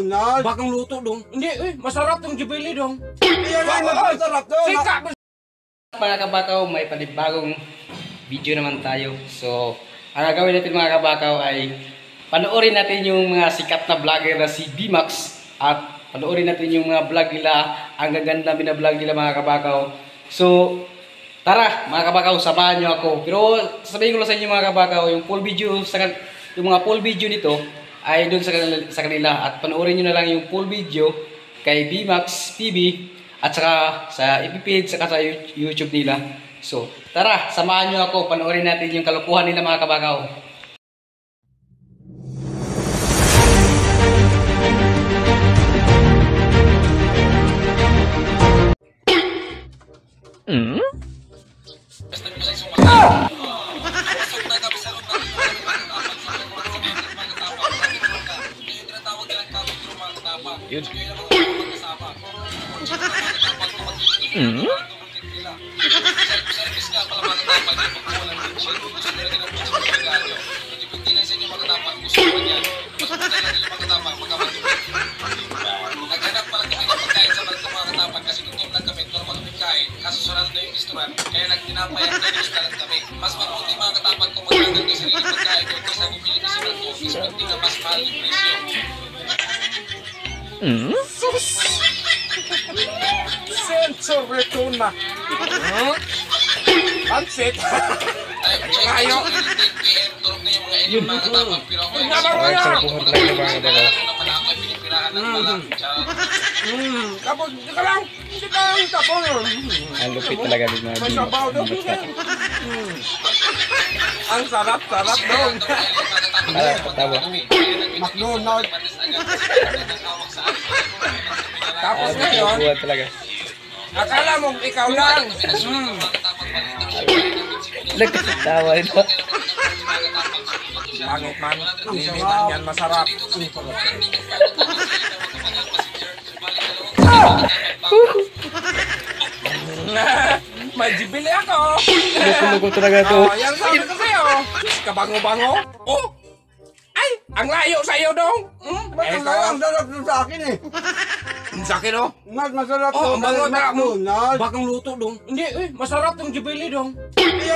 McDonald's. Bakang luto dong. Hindi, masarap tong Jubilee dong. Yan ay masarap doon. Sika! Mga kabakaw, may panibagong video naman tayo. So, ang gagawin natin mga kabakaw ay panoorin natin yung mga sikat na vlogger na si B-Max at panoorin natin yung mga vlog nila. Ang gaganda binablog nila mga kabakaw. So, tara mga kabakaw, samahan nyo ako. Pero sabihin ko lang sa inyo mga kabakaw, yung mga full video nito ay doon sa kanila. At panoorin nyo na lang yung full video kay B-Max TV at saka sa FB page saka sa YouTube nila. So, tara, samahan nyo ako. Panoorin natin yung kalokohan nila mga kabakaw. Naghanap pala kami ng pagkain sa magkakatapan kasi gutom lang kami, normal pagkain. Kaso sarado na yung restaurant, kaya nagtinapayang na restaurant kami. Mas mabuti mga katapan kung magkakaroon ng sarili pagkain ko kaysa bumili kasi ng office, pati na mas mahal yung presyo. Sensor retuna. Pansit. Ayaw. Turog na yung mga inyong mga katapan, pero ako yung naman ako ay pinipirahan ng malang. Tapos, hindi ka lang tapos. Ang lupit talaga din mga May sabaw doon. Ang sarap doon. Tawa. McDonald's. Tapos ngayon, Buwan talaga. akala mo ikaw lang. Nagkatawa ito. Pangit man. Hindi man yan masarap. May Jubilee ako. Loko-loko talaga ito. Oh, yan sabi ko sa'yo. Kabango-bango. Oh! Ay! Ang layo sa'yo dong. Masarap ang sarap doon sa akin eh. Sa akin oh. Mas masarap Oh, doon ang bango sa na mo. McDonald's. Bakang luto dong. Hindi, masarap tong Jubilee dong. Yan